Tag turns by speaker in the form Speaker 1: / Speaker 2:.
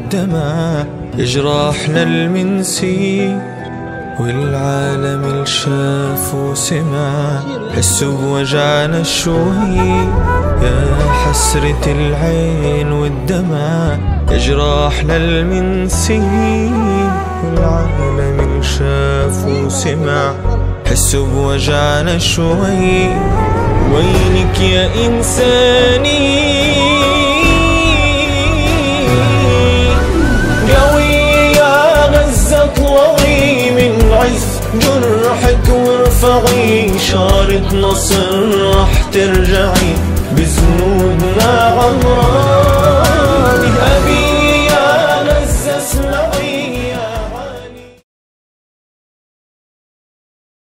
Speaker 1: والدمع يجرحنا المنسي، والعالم الشاف وسمع حسوا بوجعنا شوي. يا حسرة العين والدمع يجرحنا المنسي، والعالم الشاف وسمع حسوا بوجعنا شوي. وينك يا إنساني قوي يا غزة، اطلعي من عز جرحك وارفعي شارة نصر راح ترجعي.